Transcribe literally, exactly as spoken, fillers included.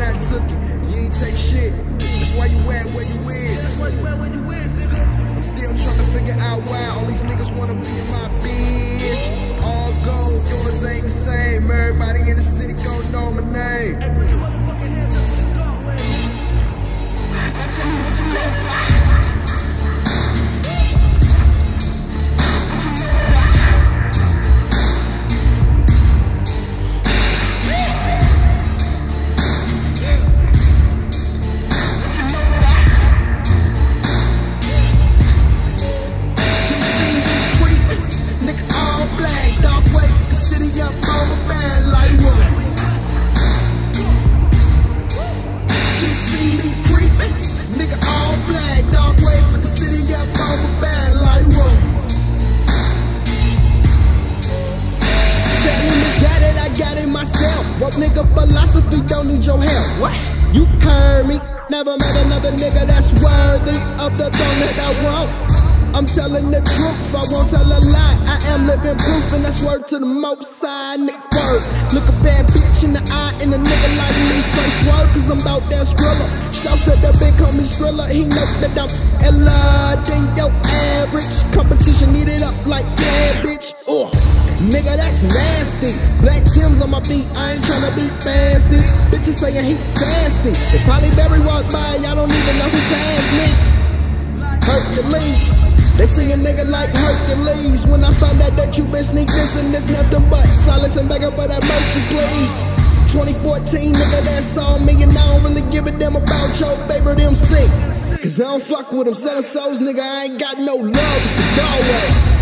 I took it. You ain't take shit. That's why you at where you is. That's why you at where you is, nigga. I'm still trying to figure out why all these niggas wanna be in my biz. All gold, yours ain't the same. Everybody in the city gon' know my name. Hey, put your motherfucking hands up for the dog way, nigga. What nigga philosophy don't need your help? What? You heard me. Never met another nigga that's worthy of the throne that I want. I'm telling the truth, I won't tell a lie. I am living proof, and that's word to the most side. Nigga, word. Look a bad bitch in the eye, and a nigga like me straight swerve, cause I'm about that Skrilla. Shouts to the big homie Skrilla, he know that I'm ella than your average. Competition needed up like yeah, bitch. Ugh. Nigga, that's nasty. Black Timbs on my beat, I ain't tryna be fancy. Bitches saying he sassy. If Holly Berry walk by, y'all don't even know who passed me. Hercules. They see a nigga like Hercules. When I find out that you been sneak dissing, there's nothing but silence and begging for that mercy, please. twenty fourteen, nigga, that's on me, and I don't really give a damn about your favorite M C. Cause I don't fuck with them selling souls, nigga, I ain't got no love, it's the doorway.